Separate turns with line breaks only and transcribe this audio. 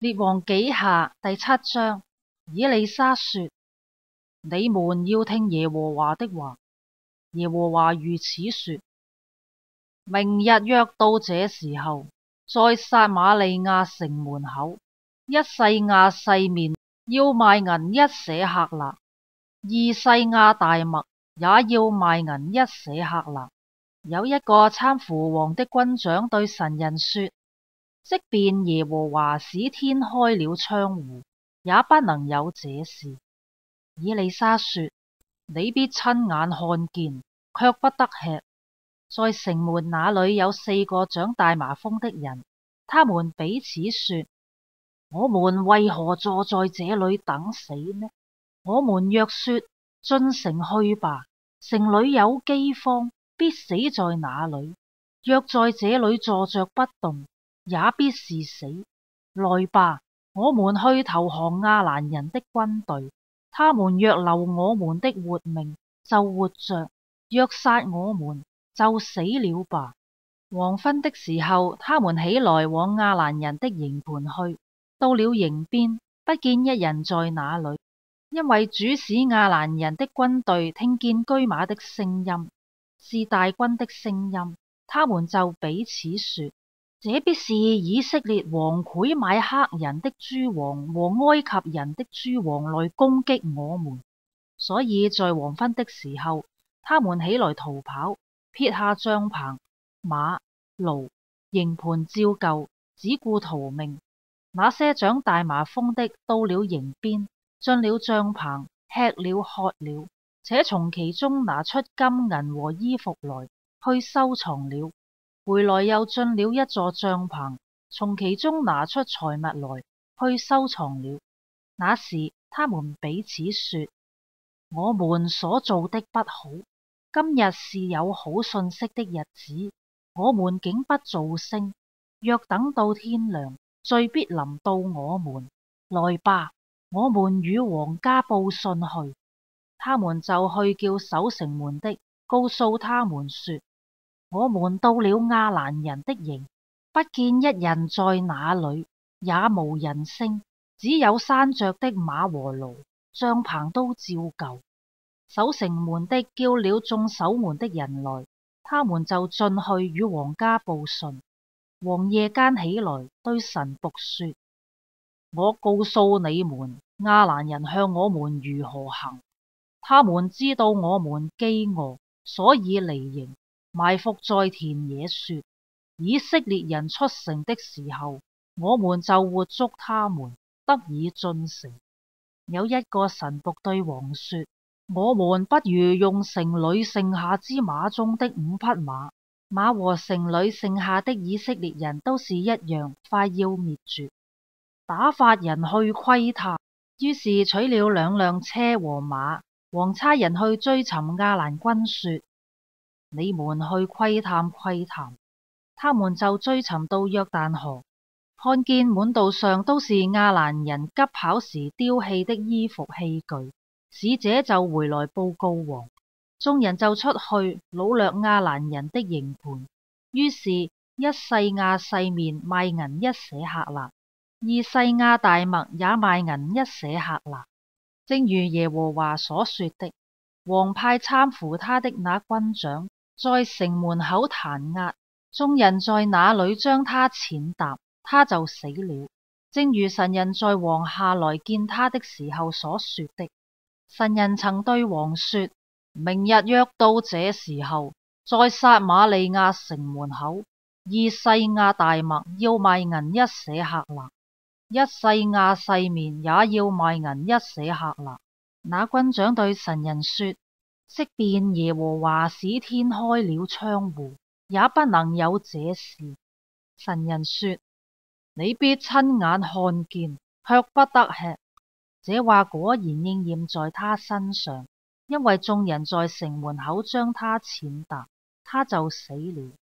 列王紀下第7章。以利沙說：你們要聽耶和華的話。耶和華如此說：明日約到這時候，在撒瑪利亞城門口，一細亞細麵要賣銀1舍客勒，2細亞大麥也要賣銀1舍客勒。有一個參扶王的軍長對神人說：即便耶和華使天開了窗戶，也不能有這事。以利沙說：你必親眼看見，卻不得吃。在城門那裏有4個長大麻風的人，他們彼此說：我們為何坐在這裏等死呢？我們若說進城去吧，城裏有饑荒，必死在那裏；若在這裏坐着不動，也必是死。來吧，我們去投降亞蘭人的軍隊。他們若留我們的活命，就活着；若殺我們，就死了吧。黃昏的時候，他們起來往亞蘭人的營盤去。到了營邊，不見一人在那裏，因為主使亞蘭人的軍隊聽見車馬的聲音，是大軍的聲音。他們就彼此說：這必是以色列王賄買黑人的諸王和埃及人的諸王來攻擊我們。所以在黃昏的時候，他們起來逃跑，撇下帳棚、馬、驢、營盤照舊，只顧逃命。那些長大麻風的到了營邊，進了帳棚，吃了喝了，且從其中拿出金銀和衣服來，去收藏了。回來又進了一座帳棚，從其中拿出財物來，去收藏了。那時他們彼此說：我們所做的不好，今日是有好信息的日子，我們竟不造聲。若等到天亮，罪必臨到我們。來吧，我們與王家報信去。他們就去叫守城門的，告訴他們說：我們到了亞蘭人的營，不見一人在那裏，也無人聲，只有拴着的馬和驢，帳棚都照舊。守城門的叫了眾守門的人來，他們就進去與王家報信。王夜間起來對臣僕說：我告訴你們，亞蘭人向我們如何行。他們知道我們飢餓，所以離營，埋伏在田野，說：以色列人出城的時候，我們就活捉他們，得以進城。有一個臣僕對王說：我們不如用城裏剩下之馬中的5匹馬。馬和城裏剩下的以色列人都是一樣，快要滅絕。打發人去窺探。於是取了2輛車和馬，王差人去追尋亞蘭軍，說：你們去窺探窺探。他們就追尋到約旦河，看見滿道上都是亞蘭人急跑時丟棄的衣服器具。使者就回來報告王。眾人就出去擄掠亞蘭人的營盤。於是1細亞細麵賣銀1舍客勒，2細亞大麥也賣銀1舍客勒，正如耶和華所說的。王派參扶他的那軍長在城門口彈押，眾人在那裏將他踐踏，他就死了，正如神人在王下來見他的時候所說的。神人曾對王說：明日約到這時候，在撒瑪利亞城門口，2細亞大麥要賣銀1舍客勒，1細亞細麵也要賣銀1舍客勒。那軍長對神人說：即便耶和華使天開了窗戶，也不能有這事。神人說：你必親眼看見，卻不得吃。這話果然應驗在他身上，因為眾人在城門口將他踐踏，他就死了。